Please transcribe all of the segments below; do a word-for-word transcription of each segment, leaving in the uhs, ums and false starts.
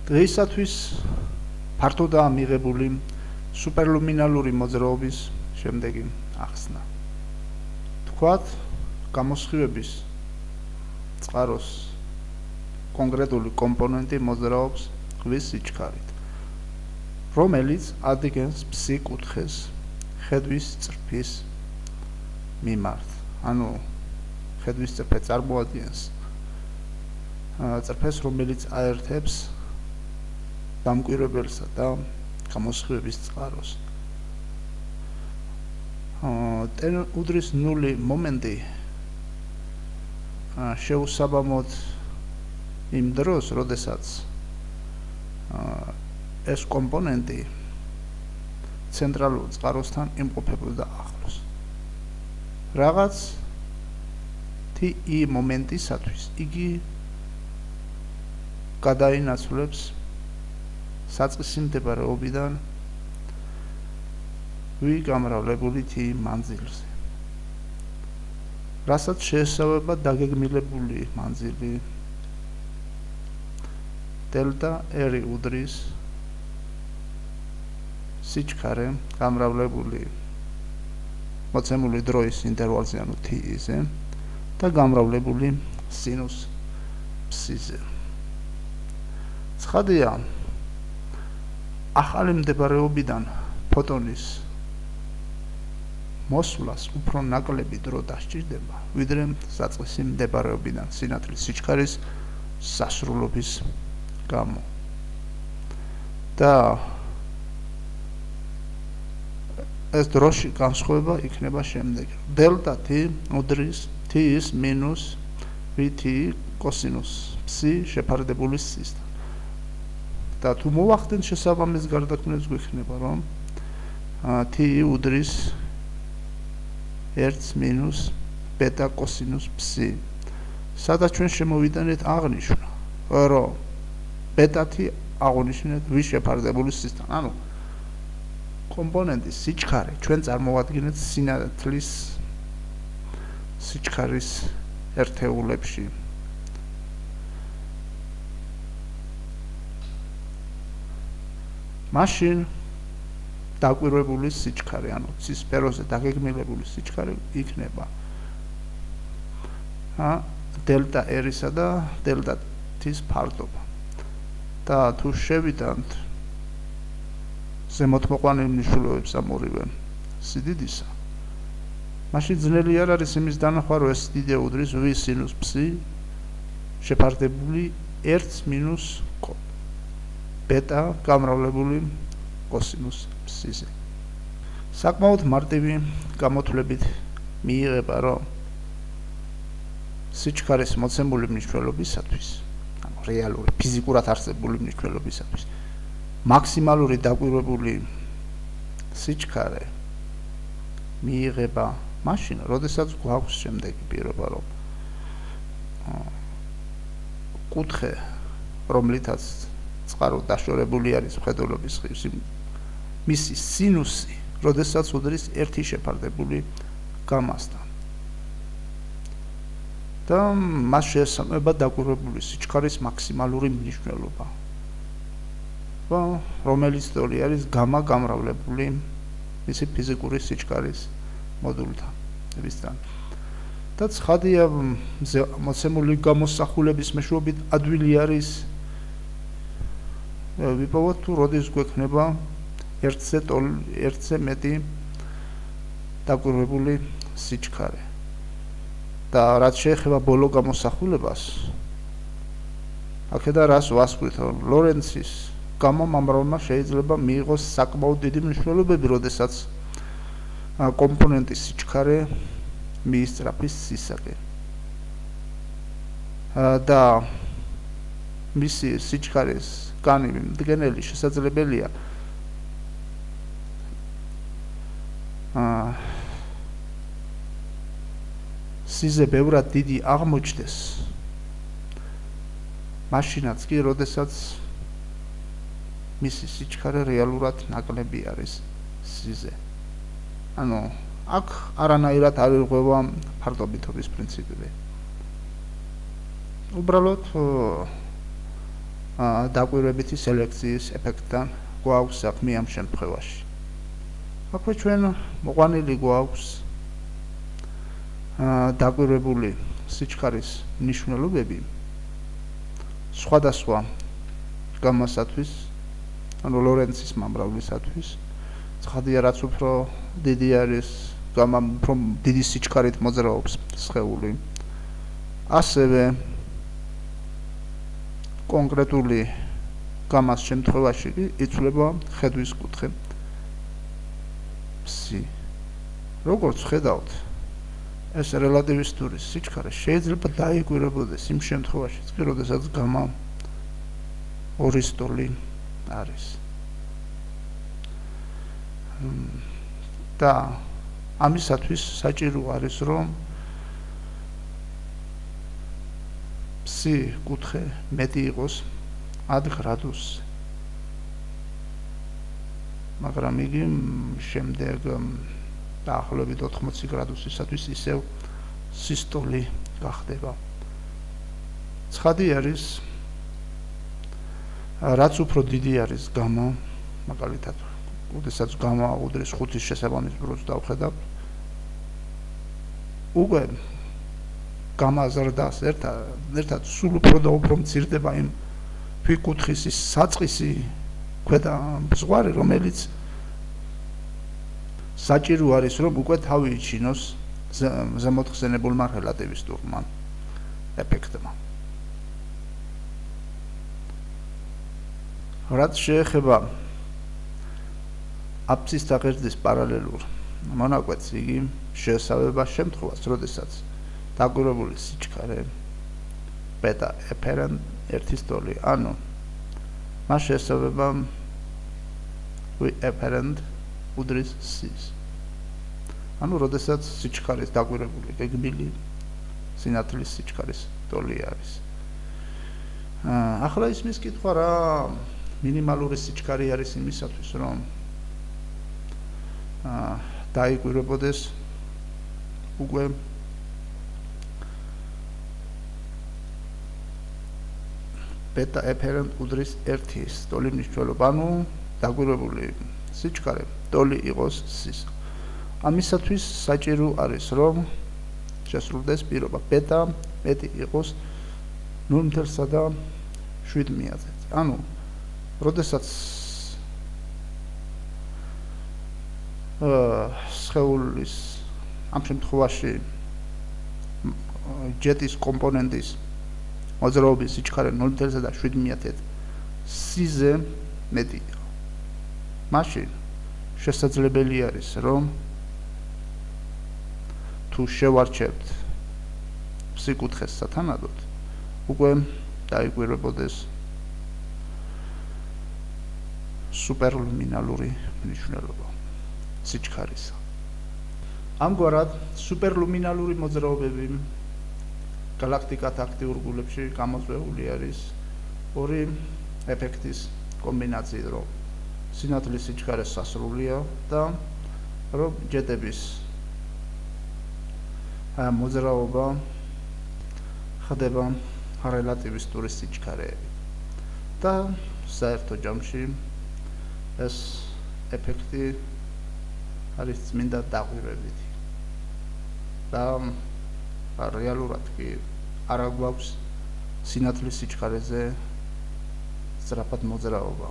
დღეისათვის ფართოდაა მიღებული სუპერლუმინალური მოძრაობის შემდეგი ახსნა. თქვათ, გამოსხივების წყაროს კონკრეტული კომპონენტი მოძრაობს გვის სიჩქარით, რომელიც ადგენს ფსი კუთხეს ხედვის წრფის მიმართ. ანუ ხედვის წრფე წარმოადგენს წრფეს, რომელიც აერთებს დამკვირვებელსა და გამოსხივების წყაროს. უდრის ნული მომენტი შეუსაბამოდ იმ დროს, როდესაც ეს კომპონენტი ცენტრალურ წყაროსთან იმყოფებოდა ახლოს. რაღაც თი მომენტისათვის იგი გადაინაცვლებს საწყისი მდებარეობიდან ვი გამრავლებული თი მანძილზე, რასაც შეესაბამება დაგეგმილებული მანძილი დელტა ერი უდრის სიჩქარე გამრავლებული მოცემული დროის ინტერვალზე, ანუ თი-ზე და გამრავლებული სინუს ფსიზე. ცხადია, ახალი მდებარეობიდან ფოტონის მოსვლას უფრო ნაკლები დრო დასჭირდება, ვიდრე საწყისი მდებარეობიდან სინათლის სიჩქარის სასრულობის გამო. და ეს დროში განსხვავება იქნება შემდეგ. დელტა თი უდრის თის მინუს ვთი კოსინუს ფსი შეფარდებული სისთან. და თუ მოვახდენთ შესაბამის გარდაქმნებს, გვექნება, რომ თი უდრის ერთს მინუს ბეტა კოსინუს ფსი. სადაც ჩვენ შემოვიდანეთ აღნიშნა, რომ ბეტა თი აღნიშნეთ ვის შეფარდებული სისთან. ანუ კომპონენტის სიჩქარე ჩვენ წარმოვადგენთ სინათლის სიჩქარის ერთეულებში. მაშინ დაკვირვებული სიჩქარე, ანუ ცისფეროზე დაგეგმილებული სიჩქარე იქნება დელტა ერისა და დელტა თის ფარდობა. და თუ შევიდანთ ზემოთმოყვანილ მნიშვნელობებს ამ ორივე სიდიდისა, მაშინ ძნელი არ არის იმის დანახვა, რომ ეს სიდიდე უდრის ვ სინუს ფსი შეფარდებული ერთს მინუს ბეტა გამრავლებული კოსინუს ფსიზე. საკმაოდ მარტივი გამოთვლებით მიიღება, რომ სიჩქარის მოცემული მნიშვნელობისათვის, ანუ რეალური ფიზიკურად არსებული მნიშვნელობისათვის, მაქსიმალური დაკვირვებული სიჩქარე მიიღება მაშინ, როდესაც გვაქვს შემდეგი პირობა, რომ კუთხე, რომლითაც წყარო დაშორებული არის მხედველობის ხივსი, მისი სინუსი, როდესაც უდრის ერთი შეფარდებული გამასთან. და მას შეესაბამება დაკვირვებული სიჩქარის მაქსიმალური მნიშვნელობა, რომელიც თოლი არის გამა გამრავლებული მისი ფიზიკური სიჩქარის მოდულთან. და ცხადია, მოცემული გამოსახულების მეშვეობით ადვილი არის ვიპოვოთ, თუ როდის გვექნება ერთზე მეტი დაკვირვებული სიჩქარე. და რაც შეეხება ბოლო გამოსახულებას, აქედან რას ვასხვით, რომ ლორენცის გამომამრავლმა შეიძლება მიიღოს საკმაოდ დიდი მნიშვნელობები, როდესაც კომპონენტის სიჩქარე მიისწრაფის სისაკენ. და მისი სიჩქარის განივი მდგენელი შესაძლებელია სიზე ბევრად დიდი აღმოჩნდეს, მაშინაც კი, როდესაც მისი სიჩქარე რეალურად ნაკლები არის სიზე. ანუ აქ არანაირად არ ირღვევა ფარდობითობის პრინციპები. უბრალოდ დაკვირვებითი სელექციის ეფექტთან გვაქვს საქმე ამ შემთხვევაში. აქვე ჩვენ მოყვანილი გვაქვს დაკვირვებული სიჩქარის მნიშვნელობები სხვადასხვა გამასათვის, ანუ ლორენცის მომრავლისათვის. ცხადია, რაც უფრო დიდი არის გამა უფრო დიდი სიჩქარით მოძრაობს სხეული. ასევე კონკრეტული გამას შემთხვევაში იცვლება ხედვის კუთხე psi. როგორც ხედავთ, ეს რელატივისტური სიჩქარე შეიძლება დაიკვირვებოდეს იმ შემთხვევაშიც, როდესაც გამა ორი სტოლი არის. და ამისათვის საჭირო არის, რომ psi კუთხე მეტი იყოს ათ გრადუსზე. მაგრამ იგი შემდეგ დაახლოებით ოთხმოცი გრადუსისათვის ისევ სისტოლი გახდება. ცხადი არის, რაც უფრო დიდი არის გამა, მაგალითად, როდესაც გამა უდრის ხუთის შესაბამის დროს დავხედავთ, უკვე გამა ზრდას ერთად ერთად სულ უფრო და უფრო მცირდება იმ ფიქუთხის ის საწყისი ქვედა ზღვარი, რომელიც საჭირო არის, რომ უკვე თავი იჩინოს ზემოთხსენებულმა რელატივისტურმა ეფექტმა. რაც შეეხება აფსის და ღერძის პარალელურ მონაკვეთს, იგი შეესაბამება შემთხვევას, როდესაც დაკვირვებული სიჩქარე ბეტა ეფერენტ ერთი სტოლი, ანუ მას შეესაბამება ვი ეფერენტ უდრის სის. ანუ როდესაც სიჩქარის დაკვირვებული გეგმილი სინათლის სიჩქარის სტოლი არის. ახლა ისმის კითხვა რა მინიმალური სიჩქარე არის იმისათვის, რომ დაიკვირვებოდეს უკვე ბეტა ეფერენტ უდრის ერთი სტოლი მნიშვნელობა, ანუ დაკვირვებული სიჩქარე სტოლი იყოს სის. ამისათვის საჭირო არის, რომ შესრულდეს პირობა ბეტა მეტი იყოს ნულ ათას და შვიდ მილიმეტრზე. ანუ როდესაც სხეულის ამ შემთხვევაში ჯეტის კომპონენტის მოძრაობის სიჩქარე ნულ ათას და შვიდ მილიმეტრზე სიზე მეტი. მაშინ შესაძლებელი არის, რომ თუ შევარჩევთ psi კუთხეს სათანადოდ, უკვე დაიკვირვებოდეს სუპერლუმინალური მნიშვნელობა სიჩქარისა. ამგვარად, სუპერლუმინალური მოძრაობები გალაქტიკათა აქტიურ გულებში გამოწვეული არის ორი ეფექტის კომბინაციით, რომ სინათლის სიჩქარე სასრულია და რომ ჯეტების მოძრაობა ხდება რელატივისტური სიჩქარეებით. და საერთო ჯამში ეს ეფექტი არის წმინდა დაკვირვებითი. და რეალურად კი არ გვაქვს სინათლის სიჩქარეზე სწრაფად მოძრაობა.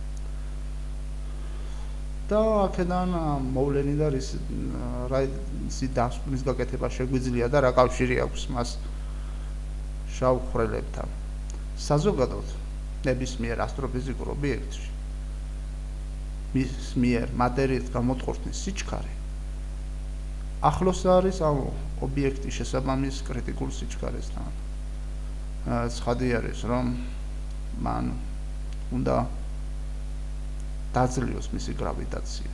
და აქედან მოვლენი და რაისი დასკვნის გაკეთება შეგვიძლია და რა კავშირი აქვს მას შავ ხვრელებთან. საზოგადოდ ნებისმიერ ასტროფიზიკურ ობიექტში მის მიერ მატერიის გამოწყურვის სიჩქარე ახლოს არის ამ ობიექტის შესაბამის კრიტიკულ სიჩქარესთან. ცხადი არის, რომ მან უნდა დაძლიოს მისი გრავიტაცია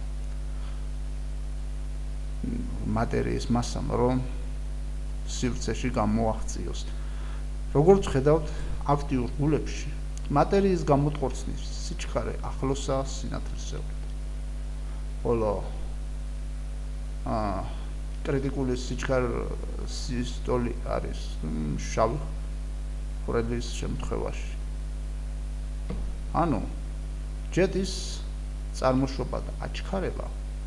მატერიის მასამ, რომ სივრცეში გამოაღწიოს. როგორც ხედავთ, აქტიურ გულებში მატერიის გამოწყურვის სიჩქარე ახლოსაა სინათლისეულთან. ხოლო აა კრიტიკული სიჩქარის სტოლი არის შავი ხვრელის შემთხვევაში. ანუ ჯეტის წარმოშობა და აჩქარება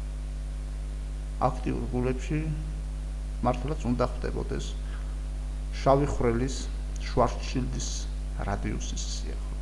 აქტიურ გულებში მართლაც უნდა ხდებოდეს შავი ხვრელის შვარცშილდის რადიუსის სიახლოვეს.